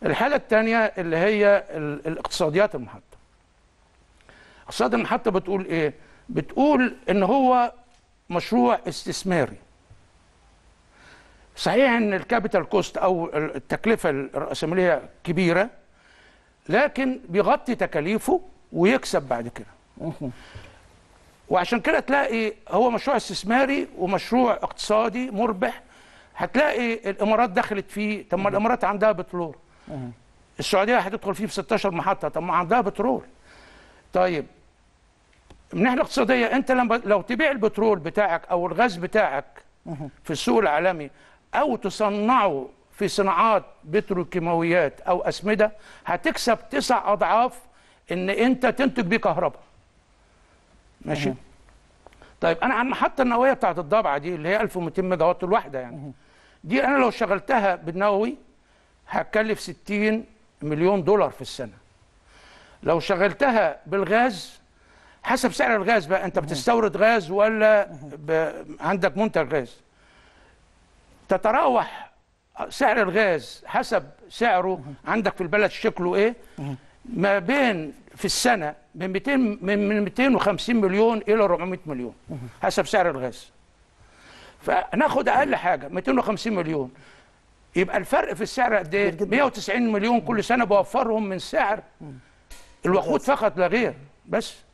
الحاجه الثانيه اللي هي الاقتصاديات المحطه. اقتصاد المحطه بتقول ايه؟ بتقول ان هو مشروع استثماري. صحيح ان الكابيتال كوست او التكلفه الراسماليه كبيره، لكن بيغطي تكاليفه ويكسب بعد كده. وعشان كده تلاقي هو مشروع استثماري ومشروع اقتصادي مربح. هتلاقي الامارات دخلت فيه، طب ما الامارات عندها بترول. السعوديه هتدخل فيه ب 16 محطه، طب ما عندها بترول. طيب من الناحيه الاقتصاديه، انت لو تبيع البترول بتاعك او الغاز بتاعك في السوق العالمي، او تصنعه في صناعات بتروكيماويات او اسمده، هتكسب 9 اضعاف ان انت تنتج بيه كهرباء. ماشي. طيب انا عن المحطه النوويه بتاعت الضبعه دي اللي هي 1200 ميجا وات الواحده يعني، دي انا لو شغلتها بالنووي هتكلف 60 مليون دولار في السنه. لو شغلتها بالغاز، حسب سعر الغاز بقى، انت بتستورد غاز ولا عندك منتج غاز، تتراوح سعر الغاز حسب سعره عندك في البلد شكله ايه، ما بين في السنه من 250 مليون الى 400 مليون حسب سعر الغاز. فناخد اقل حاجه 250 مليون، يبقى الفرق في السعر قد ايه؟ 190 مليون كل سنه بوفرهم من سعر الوقود فقط لا غير بس.